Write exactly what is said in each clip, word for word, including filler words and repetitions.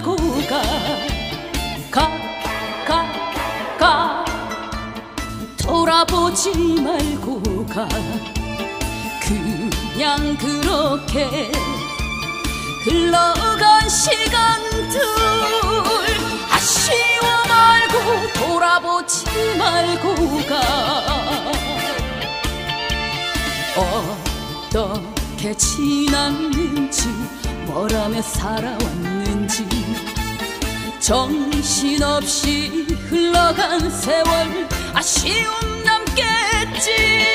말고 가, 가, 가, 가. 돌아보지 말고 가. 그냥 그렇게 흘러간 시간들 아쉬워 말고 돌아보지 말고 가. 어떻게 지났는지 뭘 하며 살아왔는지 정신없이 흘러간 세월 아쉬움 남겠지.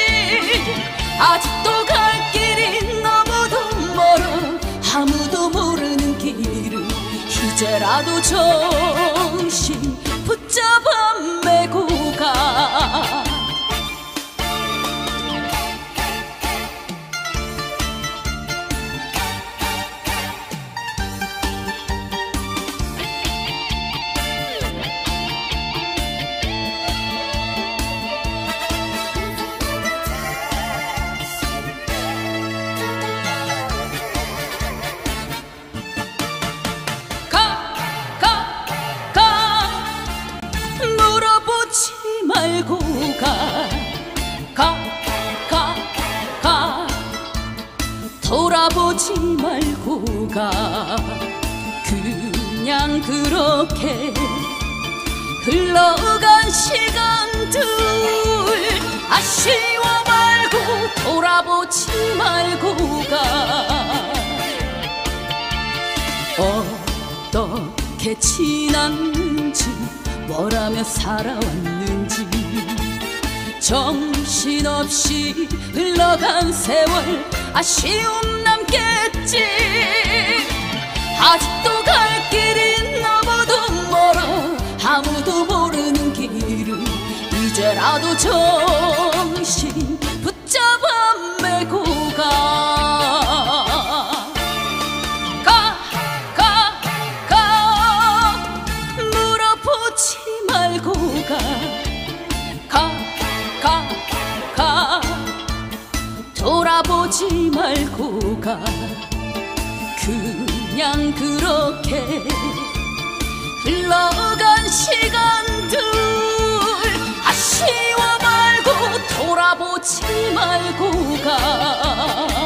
아직도 갈 길이 너무도 멀어 아무도 모르는 길을 이제라도 정신 붙잡아 메고 가. 말고 가, 가, 가, 가. 돌아보지 말고 가. 그냥 그렇게 흘러간 시간들 아쉬워 말고 돌아보지 말고 가. 어떻게 지났는지 뭘 하며 살아왔는지 정신없이 흘러간 세월 아쉬움 남겠지. 아직도 갈 길이 너무도 멀어 아무도 모르는 길을 이제라도 정신 붙잡아 메고 가. 가, 가, 가. 물어보지 말고 가. 가, 가, 가. 돌아보지 말고 가. 그냥 그렇게 흘러간 시간들 아쉬워 말고 돌아보지 말고 가.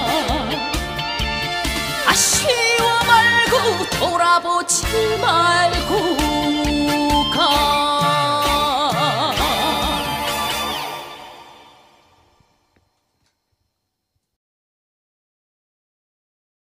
아쉬워 말고 돌아보지 말고